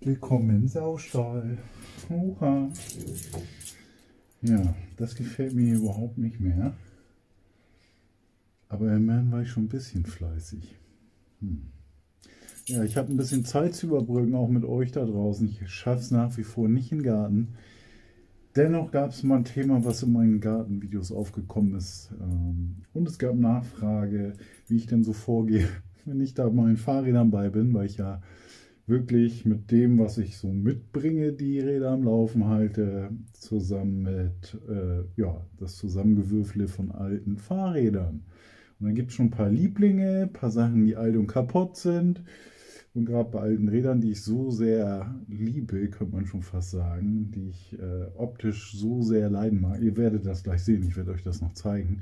Willkommen im Saustall. Oha. Ja, das gefällt mir überhaupt nicht mehr. Aber immerhin war ich schon ein bisschen fleißig. Ja, ich habe ein bisschen Zeit zu überbrücken, auch mit euch da draußen. Ich schaffe es nach wie vor nicht in den Garten. Dennoch gab es mal ein Thema, was in meinen Gartenvideos aufgekommen ist. Und es gab Nachfrage, wie ich denn so vorgehe, wenn ich da meinen Fahrrädern bei bin, weil ich ja wirklich mit dem, was ich so mitbringe, die Räder am Laufen halte, zusammen mit das Zusammengewürfle von alten Fahrrädern. Und dann gibt es schon ein paar Lieblinge, ein paar Sachen, die alt und kaputt sind. Und gerade bei alten Rädern, die ich so sehr liebe, könnte man schon fast sagen, die ich optisch so sehr leiden mag. Ihr werdet das gleich sehen, ich werde euch das noch zeigen.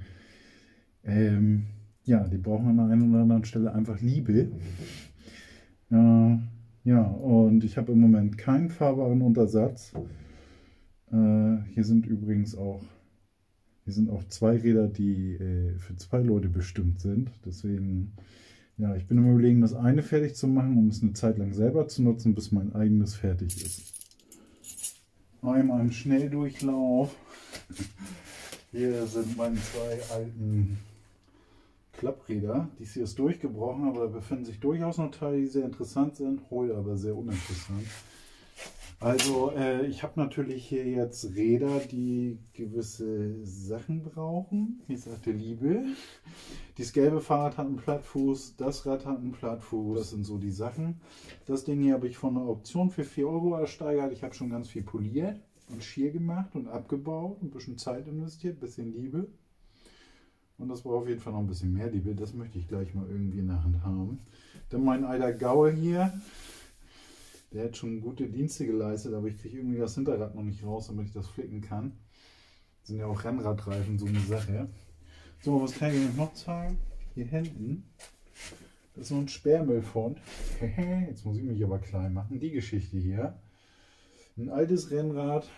Ja, die brauchen an der einen oder anderen Stelle einfach Liebe. Ja, und ich habe im Moment keinen fahrbaren Untersatz. Hier sind übrigens auch zwei Räder, die für zwei Leute bestimmt sind. Deswegen, ja, ich bin im Überlegen, das eine fertig zu machen, um es eine Zeit lang selber zu nutzen, bis mein eigenes fertig ist. Einmal im Schnelldurchlauf. Hier sind meine zwei alten Klappräder. Dies hier ist durchgebrochen, aber da befinden sich durchaus noch Teile, die sehr interessant sind, heute aber sehr uninteressant. Also ich habe natürlich hier jetzt Räder, die gewisse Sachen brauchen. Hier ist der Liebe. Dieses gelbe Fahrrad hat einen Plattfuß, das Rad hat einen Plattfuß. Das sind so die Sachen. Das Ding hier habe ich von der Auktion für 4 Euro ersteigert. Ich habe schon ganz viel poliert und schier gemacht und abgebaut, ein bisschen Zeit investiert, ein bisschen Liebe. Und das braucht auf jeden Fall noch ein bisschen mehr Liebe. Das möchte ich gleich mal irgendwie in der Hand haben. Dann mein alter Gaul hier. Der hat schon gute Dienste geleistet, aber ich kriege irgendwie das Hinterrad noch nicht raus, damit ich das flicken kann. Das sind ja auch Rennradreifen, so eine Sache. So, was kann ich euch noch zeigen? Hier hinten. Das ist so ein Sperrmüllfond. Jetzt muss ich mich aber klein machen. Die Geschichte hier. Ein altes Rennrad.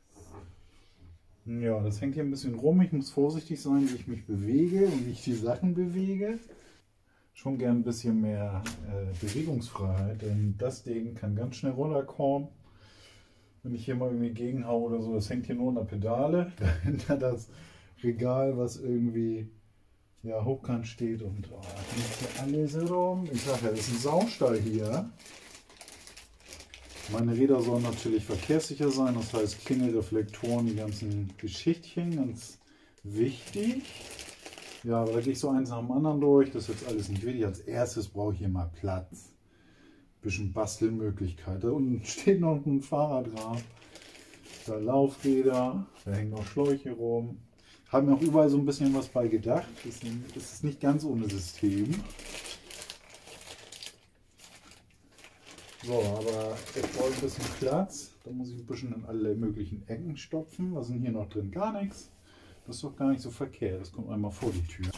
Ja, das hängt hier ein bisschen rum. Ich muss vorsichtig sein, wie ich mich bewege und wie ich die Sachen bewege. Schon gern ein bisschen mehr Bewegungsfreiheit, denn das Ding kann ganz schnell runterkommen. Wenn ich hier mal irgendwie gegenhaue oder so, das hängt hier nur an der Pedale. Dahinter das Regal, was irgendwie ja, hochkant steht und liegt hier alles rum. Ich sage ja, das ist ein Saustall hier. Meine Räder sollen natürlich verkehrssicher sein, das heißt Klingelreflektoren, die ganzen Geschichtchen, ganz wichtig. Ja, aber da gehe ich so eins nach dem anderen durch, das ist jetzt alles nicht wichtig. Als erstes brauche ich hier mal Platz, ein bisschen Bastelmöglichkeit. Da unten steht noch ein Fahrradrad, da Laufräder, da hängen noch Schläuche rum. Haben auch überall so ein bisschen was bei gedacht, das ist nicht ganz ohne System. So, aber ich brauche ein bisschen Platz. Da muss ich ein bisschen in alle möglichen Ecken stopfen. Was ist denn hier noch drin? Gar nichts. Das ist doch gar nicht so verkehrt. Das kommt einmal vor die Tür.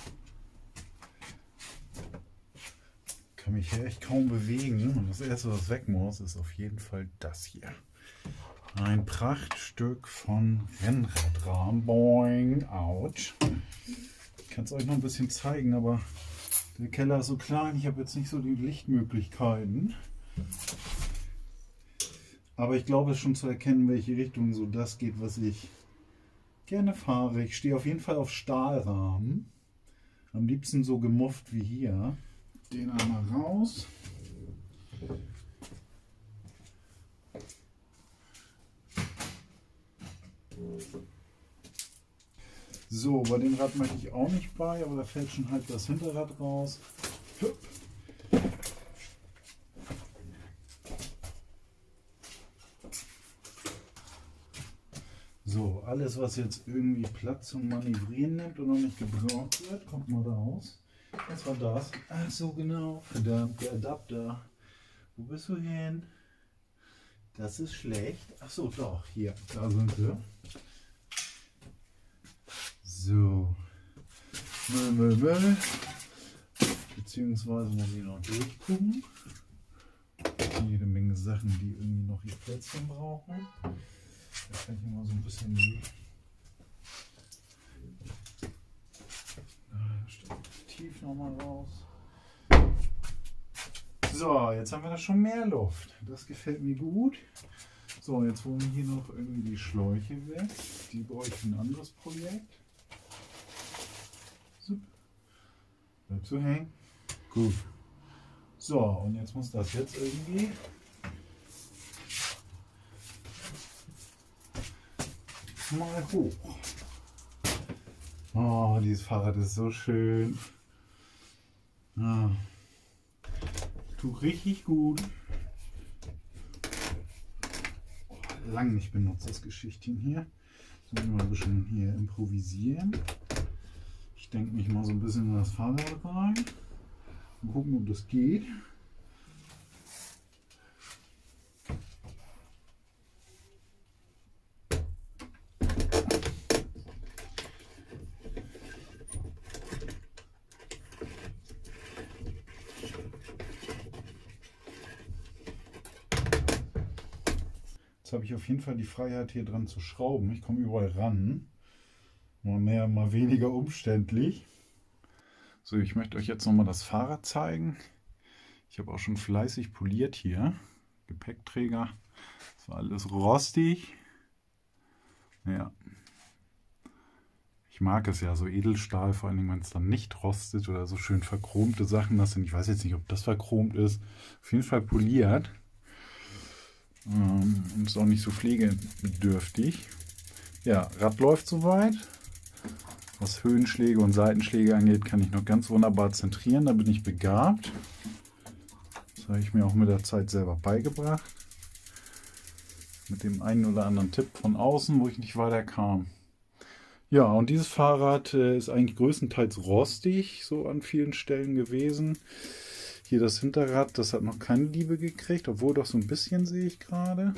Ich kann mich hier echt kaum bewegen. Und das erste, was weg muss, ist auf jeden Fall das hier. Ein Prachtstück von Rennradrahmen. Boing. Autsch. Ich kann es euch noch ein bisschen zeigen, aber der Keller ist so klein. Ich habe jetzt nicht so die Lichtmöglichkeiten. Aber ich glaube, es ist schon zu erkennen, in welche Richtung so das geht, was ich gerne fahre. Ich stehe auf jeden Fall auf Stahlrahmen. Am liebsten so gemufft wie hier. Den einmal raus. So, bei dem Rad möchte ich auch nicht bei, aber da fällt schon halt das Hinterrad raus. Hüpp. So, alles was jetzt irgendwie Platz zum Manövrieren nimmt und noch nicht gebraucht wird, kommt mal raus. Was war das? Ach so, genau. Verdammt, der Adapter. Wo bist du hin? Das ist schlecht. Ach so, doch, hier. Da sind sie. So. Müll. Beziehungsweise muss ich noch durchgucken. Jede Menge Sachen, die irgendwie noch ihr Plätzchen brauchen. Da kann ich mal so ein bisschen tief nochmal raus. So, jetzt haben wir da schon mehr Luft. Das gefällt mir gut. So, jetzt holen wir hier noch irgendwie die Schläuche weg. Die brauche ich für ein anderes Projekt. So. Bleibst du hängen? Gut. So, und jetzt muss das jetzt irgendwie mal hoch. Oh, dieses Fahrrad ist so schön. Ah, tut richtig gut. Oh, lang nicht benutzt, das Geschichtchen hier. Jetzt müssen wir mal ein bisschen hier improvisieren. Ich denke mich mal so ein bisschen in das Fahrrad rein. Mal gucken, ob das geht. Jetzt habe ich auf jeden Fall die Freiheit, hier dran zu schrauben. Ich komme überall ran. Mal mehr, mal weniger umständlich. So, ich möchte euch jetzt nochmal das Fahrrad zeigen. Ich habe auch schon fleißig poliert hier. Gepäckträger. Das war alles rostig. Ja. Ich mag es ja, so Edelstahl, vor allem wenn es dann nicht rostet oder so schön verchromte Sachen. Das sind, ich weiß jetzt nicht, ob das verchromt ist. Auf jeden Fall poliert. Und ist auch nicht so pflegebedürftig. Ja, Rad läuft soweit. Was Höhenschläge und Seitenschläge angeht, kann ich noch ganz wunderbar zentrieren. Da bin ich begabt. Das habe ich mir auch mit der Zeit selber beigebracht. Mit dem einen oder anderen Tipp von außen, wo ich nicht weiter kam. Ja, und dieses Fahrrad ist eigentlich größtenteils rostig, so an vielen Stellen gewesen. Hier das Hinterrad, das hat noch keine Liebe gekriegt, obwohl doch so ein bisschen sehe ich gerade.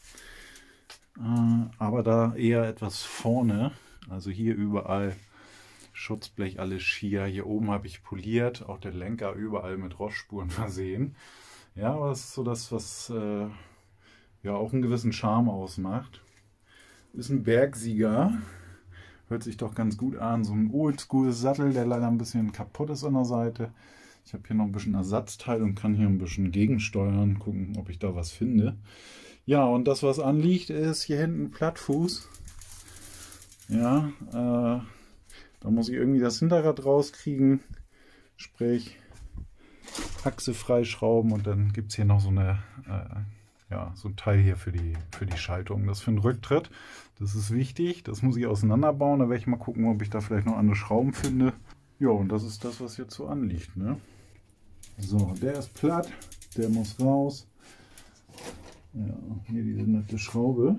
Aber da eher etwas vorne, also hier überall Schutzblech, alles schier. Hier oben habe ich poliert, auch der Lenker überall mit Rostspuren versehen. Ja, aber das ist so das, was ja auch einen gewissen Charme ausmacht. Ist ein Bergsieger. Hört sich doch ganz gut an. So ein Oldschool-Sattel, der leider ein bisschen kaputt ist an der Seite. Ich habe hier noch ein bisschen Ersatzteil und kann hier ein bisschen gegensteuern, gucken, ob ich da was finde. Ja, und das, was anliegt, ist hier hinten Plattfuß. Ja, da muss ich irgendwie das Hinterrad rauskriegen. Sprich, Achse freischrauben und dann gibt es hier noch so eine ja, so ein Teil hier für die Schaltung. Das für den Rücktritt. Das ist wichtig. Das muss ich auseinanderbauen. Da werde ich mal gucken, ob ich da vielleicht noch andere Schrauben finde. Ja, und das ist das, was jetzt so anliegt. Ne? So, der ist platt. Der muss raus. Ja, hier diese nette Schraube.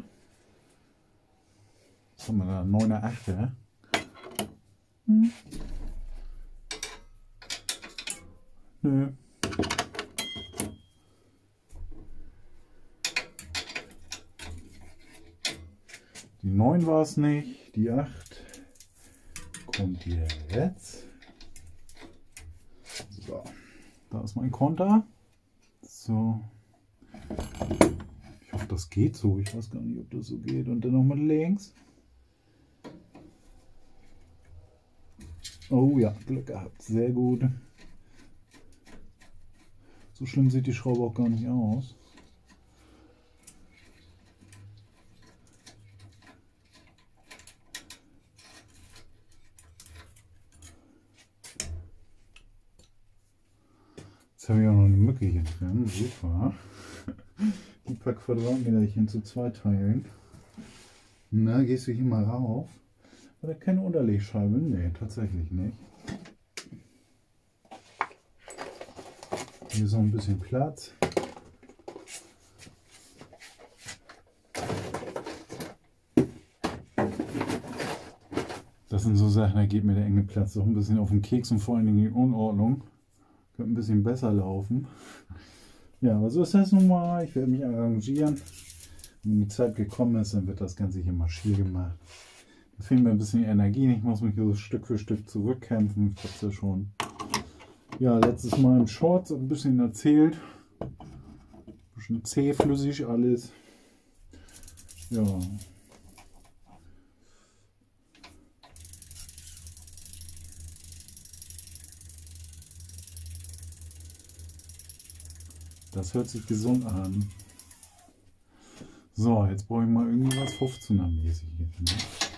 Was haben wir da? 9er, 8er. Nö. Die 9 war es nicht, die 8 kommt jetzt. So, da ist mein Konter. So. Ich hoffe, das geht so. Ich weiß gar nicht, ob das so geht. Und dann nochmal links. Oh ja, Glück gehabt. Sehr gut. So schlimm sieht die Schraube auch gar nicht aus. Jetzt habe ich auch noch eine Mücke hier drin. Super. Die paar Quadratmeterchen zu 2 teilen. Na, gehst du hier mal rauf? Oder keine Unterlegscheibe? Nee, tatsächlich nicht. Hier ist noch ein bisschen Platz. Das sind so Sachen, da geht mir der enge Platz doch ein bisschen auf den Keks und vor allen Dingen in Unordnung. Könnte ein bisschen besser laufen. Ja, aber so ist das nun mal. Ich werde mich arrangieren. Wenn die Zeit gekommen ist, dann wird das Ganze hier mal schier gemacht. Da fehlt mir ein bisschen Energie. Ich muss mich so Stück für Stück zurückkämpfen. Ich habe es ja schon letztes Mal im Shorts ein bisschen erzählt. Ein bisschen zähflüssig alles. Ja. das hört sich gesund an. So, jetzt brauche ich mal irgendwie was 15er-mäßiges. Ne?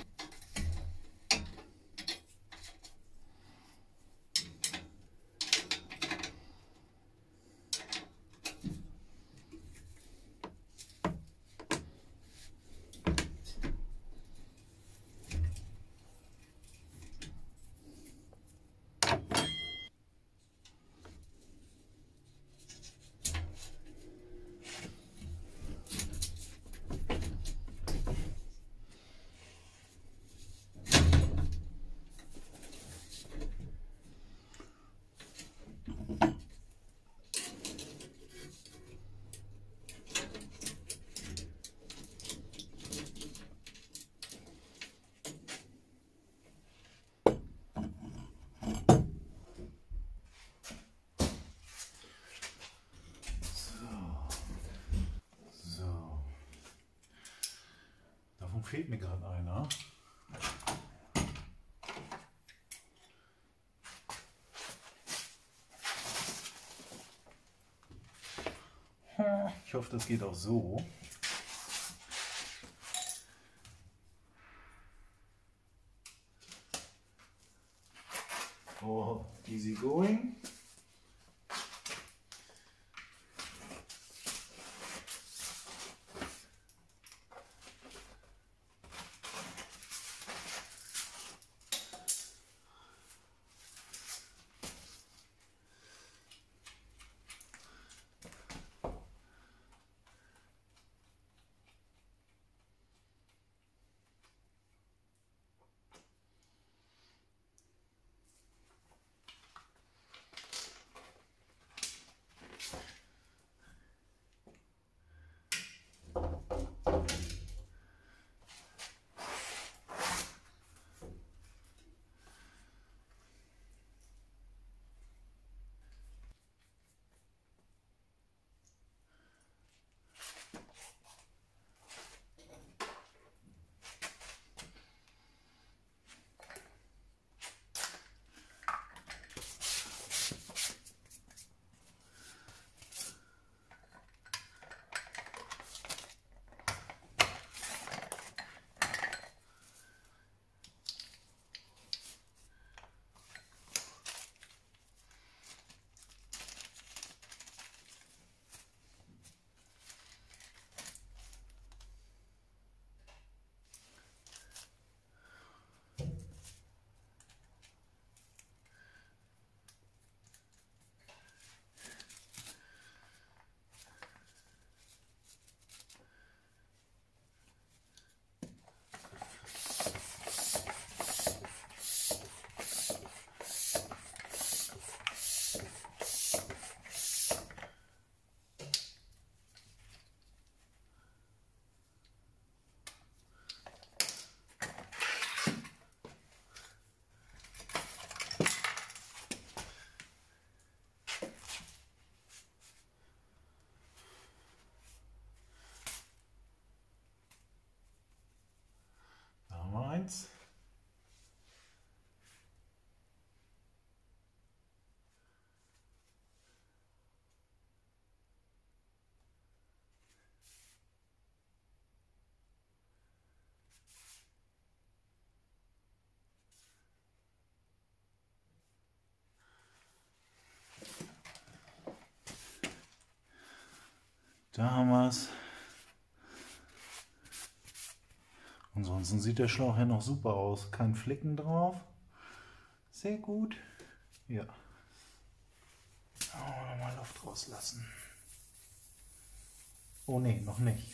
Davon fehlt mir gerade einer. Ich hoffe, das geht auch so. Oh, easy going. Eins. Da haben wir es. Ansonsten sieht der Schlauch ja noch super aus. Kein Flicken drauf. Sehr gut. Ja. Nochmal Luft rauslassen. Oh ne, noch nicht.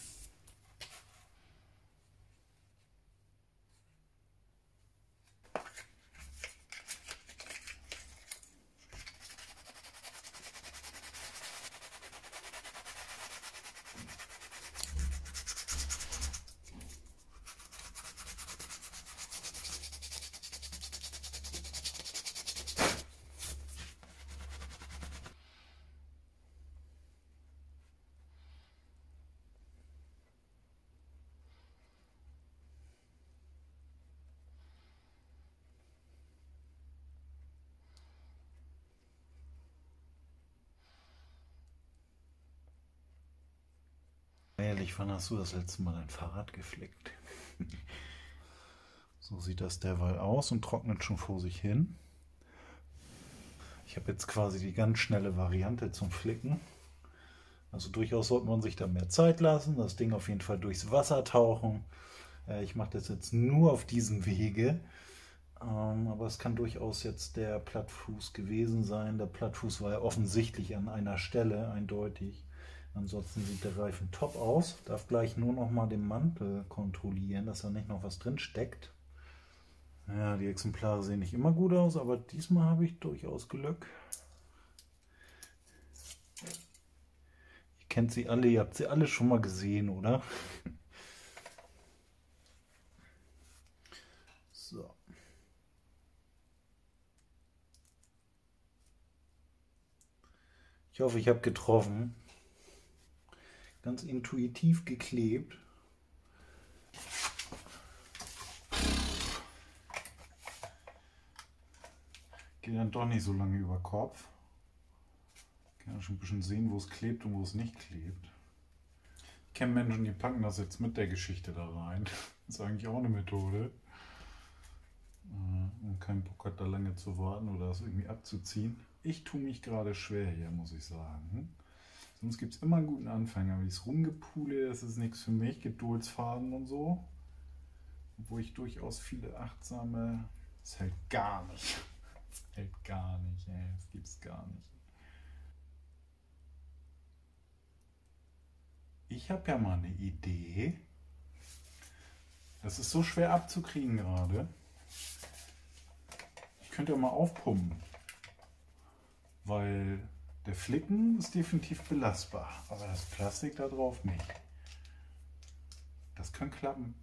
ehrlich, wann hast du das letzte Mal dein Fahrrad geflickt? So sieht das derweil aus und trocknet schon vor sich hin. Ich habe jetzt quasi die ganz schnelle Variante zum Flicken. Also durchaus sollte man sich da mehr Zeit lassen, das Ding auf jeden Fall durchs Wasser tauchen. Ich mache das jetzt nur auf diesem Wege. Aber es kann durchaus jetzt der Plattfuß gewesen sein. Der Plattfuß war ja offensichtlich an einer Stelle, eindeutig. Ansonsten sieht der Reifen top aus. Darf gleich nur noch mal den Mantel kontrollieren, dass da nicht noch was drin steckt. Ja, die Exemplare sehen nicht immer gut aus, aber diesmal habe ich durchaus Glück. Ihr kennt sie alle, ihr habt sie alle schon mal gesehen, oder? So. Ich hoffe, ich habe getroffen. Ganz intuitiv geklebt. Geht dann doch nicht so lange über Kopf. Ich kann ja schon ein bisschen sehen, wo es klebt und wo es nicht klebt. Ich kenne Menschen, die packen das jetzt mit der Geschichte da rein. Das ist eigentlich auch eine Methode. Und keinen Bock hat, da lange zu warten oder das irgendwie abzuziehen. Ich tue mich gerade schwer hier, muss ich sagen. Sonst gibt es immer einen guten Anfang. Aber dieses Rumgepule, das ist nichts für mich. Geduldsfaden und so. Obwohl ich durchaus viele achtsame... Das hält gar nicht. Das hält gar nicht, ey. Das gibt's gar nicht. Ich habe ja mal eine Idee. Das ist so schwer abzukriegen gerade. Ich könnte ja mal aufpumpen. Weil der Flicken ist definitiv belastbar. Aber das Plastik da drauf nicht. Das kann klappen.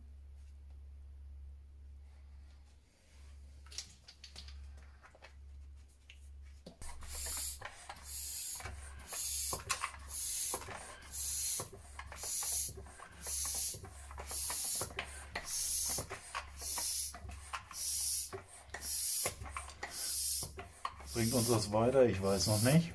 Bringt uns das weiter? Ich weiß noch nicht.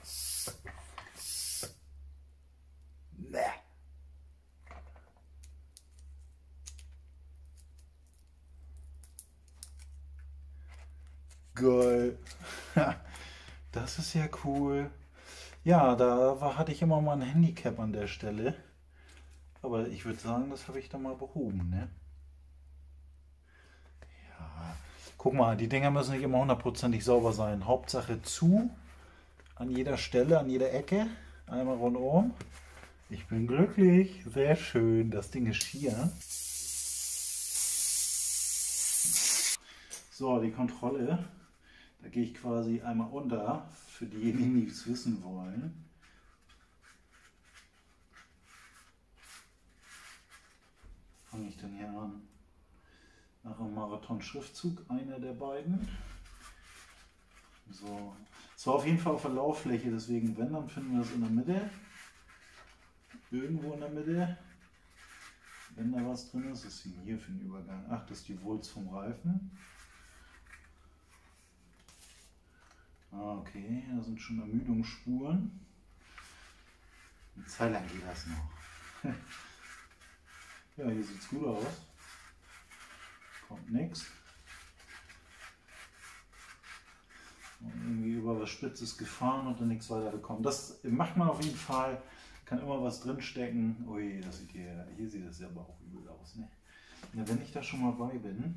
Geil. Das ist ja cool. Ja, hatte ich immer mal ein Handicap an der Stelle. Aber ich würde sagen, das habe ich da mal behoben, ne? Ja, guck mal, die Dinger müssen nicht immer hundertprozentig sauber sein. Hauptsache zu, an jeder Stelle, an jeder Ecke, einmal rundum. Ich bin glücklich, sehr schön. Das Ding ist hier. So, die Kontrolle. Da gehe ich quasi einmal unter, für diejenigen, die es wissen wollen. Fange ich denn hier an? Nach einem Marathon-Schriftzug, einer der beiden. So, es war auf jeden Fall auf der Lauffläche, deswegen, wenn, dann finden wir das in der Mitte. Irgendwo in der Mitte. Wenn da was drin ist, ist hier für den Übergang. Ach, das ist die Wulst vom Reifen. Ah, okay, da sind schon Ermüdungsspuren. Eine Zeit lang geht das noch. Ja, hier sieht es gut aus. Kommt nichts. Irgendwie über was Spitzes gefahren und dann nichts weiter bekommen. Das macht man auf jeden Fall. Kann immer was drin stecken. Ui, das sieht hier sieht das ja aber auch übel aus. Ne? Ja, wenn ich da schon mal bei bin.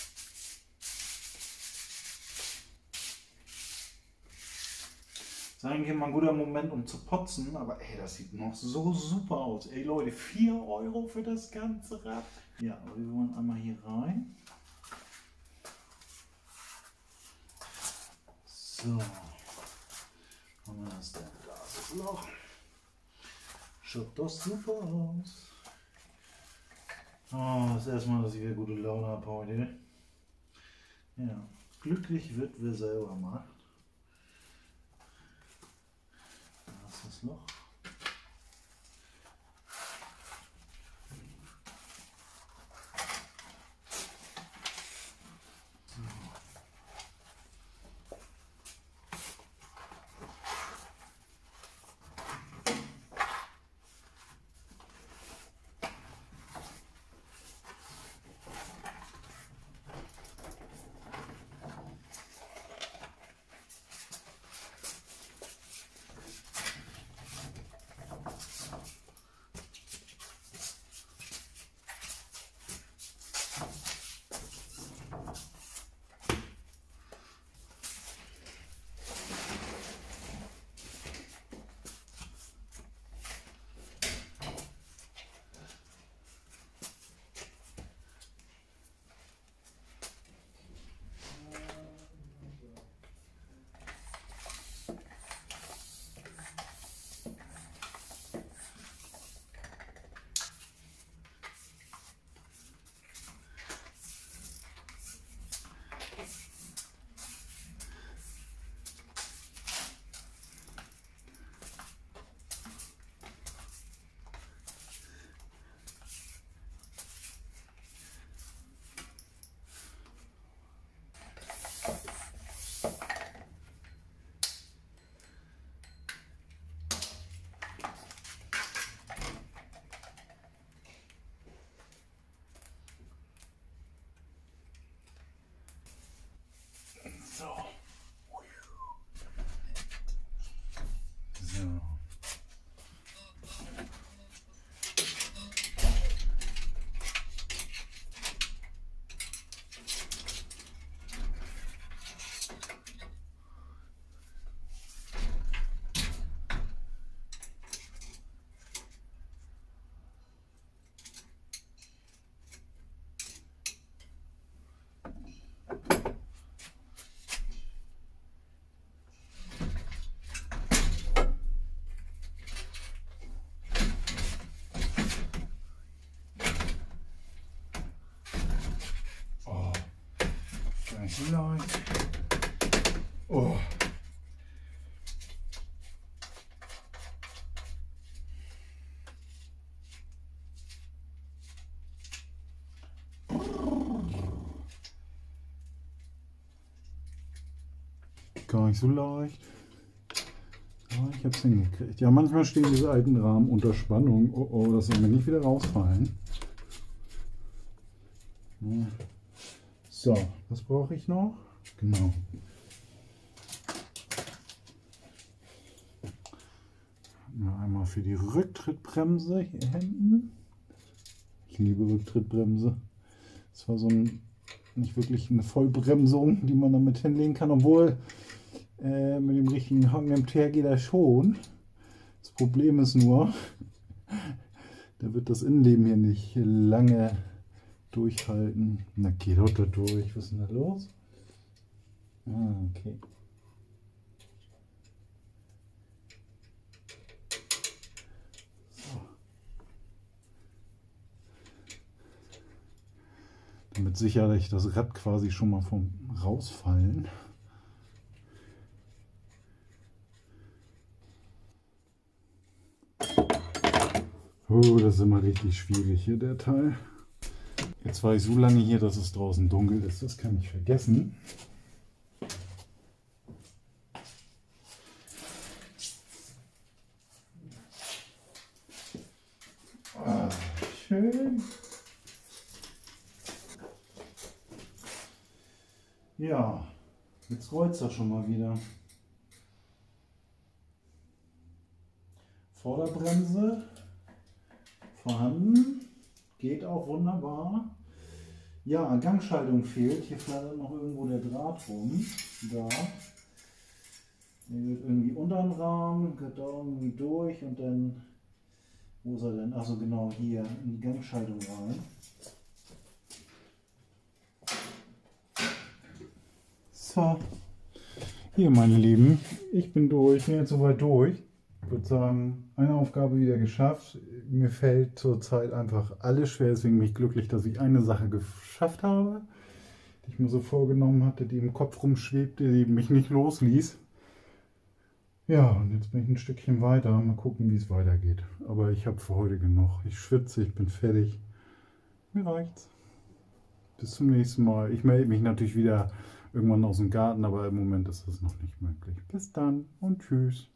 Das ist eigentlich immer ein guter Moment, um zu putzen, aber ey, das sieht noch so super aus. Ey Leute, 4 € für das ganze Rad. Ja, aber wir wollen einmal hier rein. So, haben wir das denn? Da ist das Loch. Schaut doch super aus. Oh, das ist erstmal, dass ich wieder gute Laune habe heute. Ja, glücklich wird, wer selber macht. Da ist das Loch. gar nicht so leicht. Oh. Gar nicht so leicht. Aber ich habe es hingekriegt. Ja, manchmal stehen diese alten Rahmen unter Spannung. Oh, oh, das soll mir nicht wieder rausfallen. Ja. So, was brauche ich noch? Genau. Ja, einmal für die Rücktrittbremse hier hinten. Ich liebe Rücktrittbremse. Das war so nicht wirklich eine Vollbremsung, die man damit hinlegen kann, obwohl mit dem richtigen Hang im Teer geht das schon. Das Problem ist nur, da wird das Innenleben hier nicht lange durchhalten. Na, geht doch da durch. Was ist denn da los? Ah, okay. So. Damit sicherlich das Rad quasi schon mal vom Rausfallen. Oh, das ist immer richtig schwierig hier, der Teil. Jetzt war ich so lange hier, dass es draußen dunkel ist. Das kann ich vergessen. Ah, schön. Ja, jetzt rollt es ja schon mal wieder. Vorderbremse vorhanden, geht auch wunderbar. Ja, Gangschaltung fehlt. Hier flattert noch irgendwo der Draht rum. Da. Der wird irgendwie unter den Rahmen, geht da irgendwie durch und dann, wo ist er denn? Achso, genau hier in die Gangschaltung rein. So, hier meine Lieben, ich bin durch, ich bin jetzt soweit durch. Ich würde sagen, eine Aufgabe wieder geschafft. Mir fällt zurzeit einfach alles schwer, deswegen bin ich glücklich, dass ich eine Sache geschafft habe, die ich mir so vorgenommen hatte, die im Kopf rumschwebte, die mich nicht losließ. Ja, und jetzt bin ich ein Stückchen weiter. Mal gucken, wie es weitergeht. Aber ich habe für heute genug. Ich schwitze, ich bin fertig. Mir reicht's. Bis zum nächsten Mal. Ich melde mich natürlich wieder irgendwann aus dem Garten, aber im Moment ist das noch nicht möglich. Bis dann und tschüss.